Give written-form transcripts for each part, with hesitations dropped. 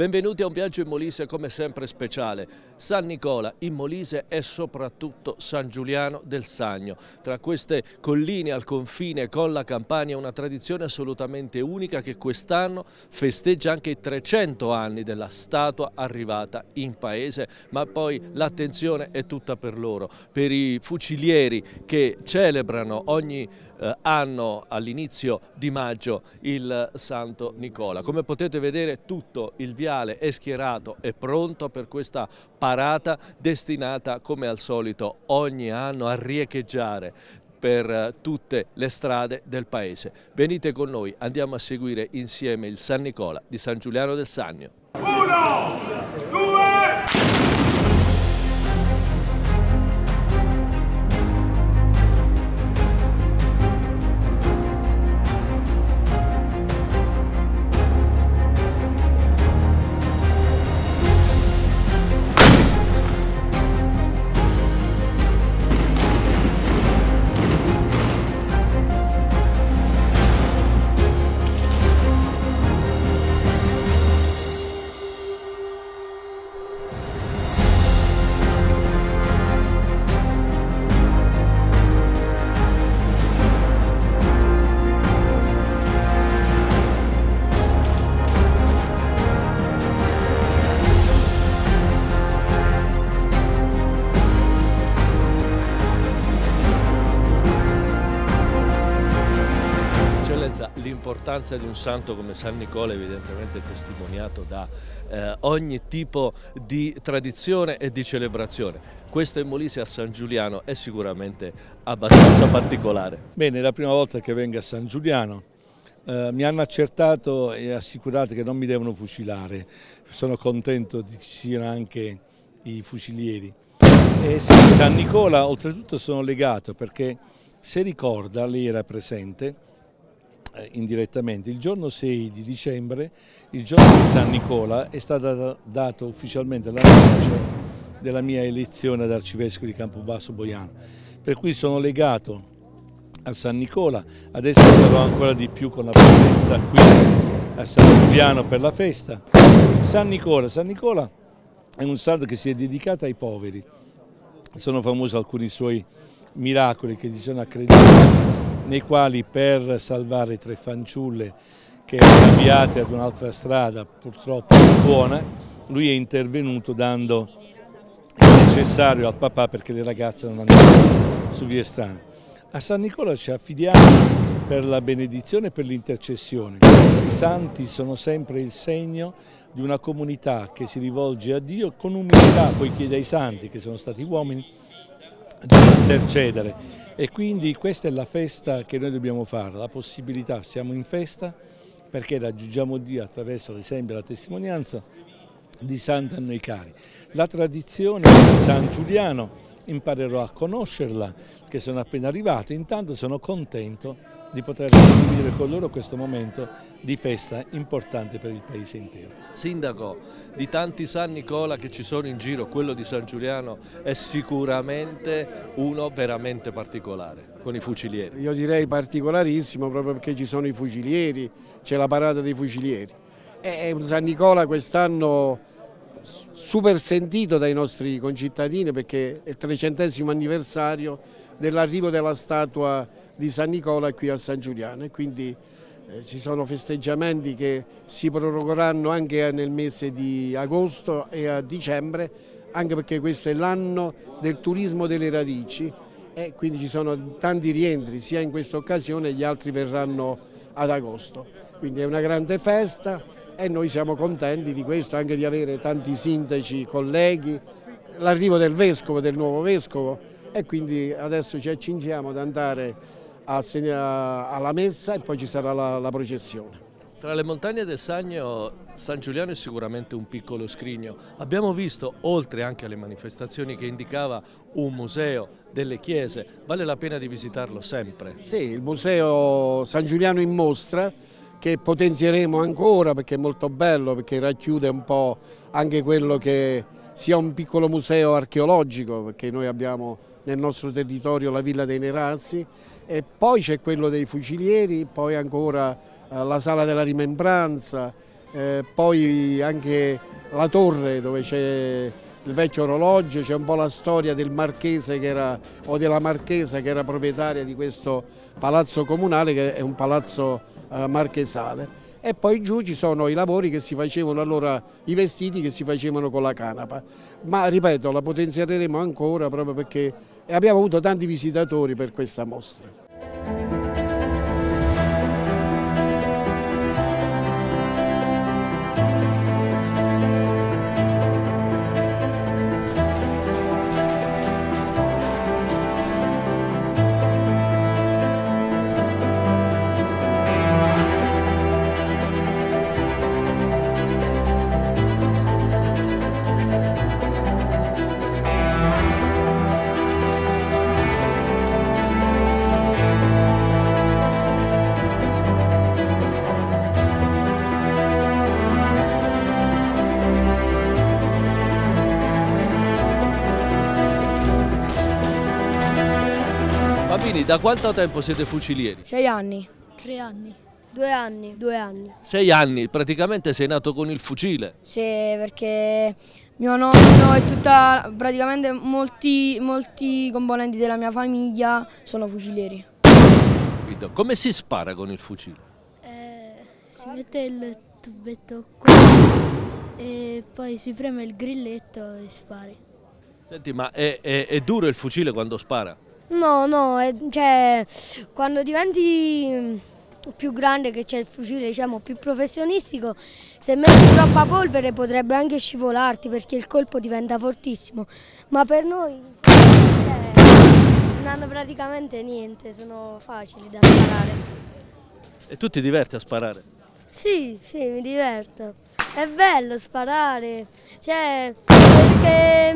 Benvenuti a un viaggio in Molise come sempre speciale. San Nicola in Molise e soprattutto San Giuliano del Sannio. Tra queste colline al confine con la Campania una tradizione assolutamente unica che quest'anno festeggia anche i 300 anni della statua arrivata in paese, ma poi l'attenzione è tutta per loro, per i fucilieri che celebrano ogni anno all'inizio di maggio il Santo Nicola. Come potete vedere tutto il viale è schierato e pronto per questa parata destinata come al solito ogni anno a riecheggiare per tutte le strade del paese. Venite con noi, andiamo a seguire insieme il San Nicola di San Giuliano del Sannio. 1, 2... L'importanza di un santo come San Nicola evidentemente è testimoniato da ogni tipo di tradizione e di celebrazione. Questo in Molise a San Giuliano è sicuramente abbastanza particolare. Bene, è la prima volta che vengo a San Giuliano. Mi hanno accertato e assicurato che non mi devono fucilare. Sono contento che ci siano anche i fucilieri. E sì, San Nicola oltretutto sono legato perché, se ricorda, lei era presente indirettamente, il giorno 6 di dicembre, il giorno di San Nicola, è stato dato ufficialmente l'annuncio della mia elezione ad arcivescovo di Campobasso Boiano, per cui sono legato a San Nicola. Adesso sarò ancora di più con la presenza qui a San Giuliano per la festa. San Nicola è un santo che si è dedicato ai poveri. Sono famosi alcuni suoi miracoli che gli sono accreditati, nei quali, per salvare 3 fanciulle che erano avviate ad un'altra strada purtroppo buona, lui è intervenuto dando il necessario al papà perché le ragazze non andavano su vie strane. A San Nicola ci affidiamo per la benedizione e per l'intercessione. I santi sono sempre il segno di una comunità che si rivolge a Dio con umiltà, poi chiede ai santi, che sono stati uomini, di intercedere. E quindi questa è la festa che noi dobbiamo fare, la possibilità, siamo in festa perché raggiungiamo Dio attraverso l'esempio e la testimonianza di santi a noi cari. La tradizione di San Giuliano imparerò a conoscerla, che sono appena arrivato, intanto sono contento di poter condividere con loro questo momento di festa importante per il paese intero. Sindaco, di tanti San Nicola che ci sono in giro, quello di San Giuliano è sicuramente uno veramente particolare, con i fucilieri. Io direi particolarissimo proprio perché ci sono i fucilieri, c'è la parata dei fucilieri. È un San Nicola quest'anno super sentito dai nostri concittadini perché è il 300° anniversario dell'arrivo della statua di San Nicola qui a San Giuliano, e quindi ci sono festeggiamenti che si prorogheranno anche nel mese di agosto e a dicembre, anche perché questo è l'anno del turismo delle radici e quindi ci sono tanti rientri sia in questa occasione, gli altri verranno ad agosto. Quindi è una grande festa e noi siamo contenti di questo, anche di avere tanti sindaci, colleghi, l'arrivo del vescovo, del nuovo vescovo, e quindi adesso ci accingiamo ad andare alla messa e poi ci sarà la processione. Tra le montagne del Sannio, San Giuliano è sicuramente un piccolo scrigno. Abbiamo visto, oltre anche alle manifestazioni che indicava un museo, delle chiese, vale la pena di visitarlo sempre. Sì, il museo San Giuliano in mostra, che potenzieremo ancora perché è molto bello, perché racchiude un po' anche quello che sia un piccolo museo archeologico, perché noi abbiamo nel nostro territorio la Villa dei Nerazzi, e poi c'è quello dei fucilieri, poi ancora la Sala della Rimembranza, poi anche la torre dove c'è il vecchio orologio, c'è un po' la storia del marchese o della marchesa che era proprietaria di questo palazzo comunale, che è un palazzo marchesale. E poi giù ci sono i lavori che si facevano allora, i vestiti che si facevano con la canapa. Ma ripeto, la potenzieremo ancora proprio perché abbiamo avuto tanti visitatori per questa mostra. Bambini, da quanto tempo siete fucilieri? 6 anni. 3 anni. 2 anni. 2 anni. 6 anni, praticamente sei nato con il fucile. Sì, perché mio nonno e praticamente molti componenti della mia famiglia sono fucilieri. Come si spara con il fucile? Si mette il tubetto qua e poi si preme il grilletto e spari. Senti, ma è duro il fucile quando spara? No, cioè quando diventi più grande, che c'è il fucile diciamo più professionistico, se metti troppa polvere potrebbe anche scivolarti perché il colpo diventa fortissimo, ma per noi non hanno praticamente niente, sono facili da sparare. E tu ti diverti a sparare? Sì, mi diverto. È bello sparare, cioè perché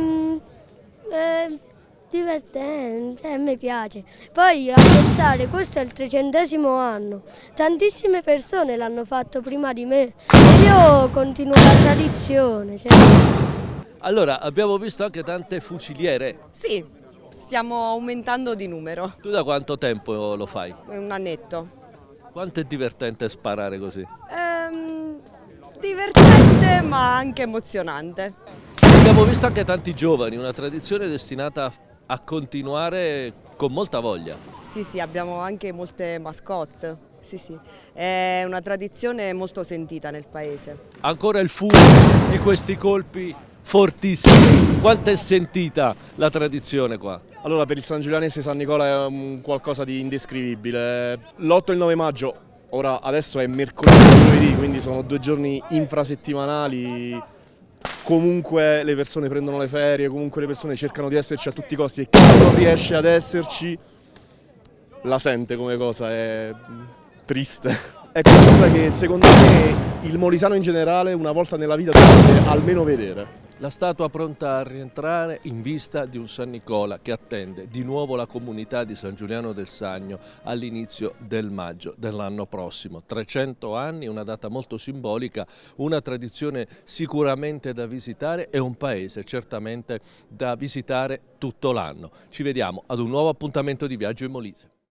divertente, a me piace. Poi a pensare, questo è il 300° anno, tantissime persone l'hanno fatto prima di me e io continuo la tradizione. Cioè. Allora, abbiamo visto anche tante fuciliere. Sì, stiamo aumentando di numero. Tu da quanto tempo lo fai? Un annetto. Quanto è divertente sparare così? Divertente ma anche emozionante. Abbiamo visto anche tanti giovani, una tradizione destinata a continuare con molta voglia. Sì, abbiamo anche molte mascotte. Sì, è una tradizione molto sentita nel paese. Ancora il fumo di questi colpi fortissimi. Quanto è sentita la tradizione qua? Allora, per il sangiulianese San Nicola è qualcosa di indescrivibile. L'8 e il 9 maggio, adesso è mercoledì e giovedì, quindi sono 2 giorni infrasettimanali. Comunque le persone prendono le ferie, comunque le persone cercano di esserci a tutti i costi e chi non riesce ad esserci la sente come cosa, è triste. È qualcosa che secondo me il molisano in generale una volta nella vita dovrebbe almeno vedere. La statua pronta a rientrare in vista di un San Nicola che attende di nuovo la comunità di San Giuliano del Sagno all'inizio del maggio dell'anno prossimo. 300 anni, una data molto simbolica, una tradizione sicuramente da visitare e un paese certamente da visitare tutto l'anno. Ci vediamo ad un nuovo appuntamento di Viaggio in Molise.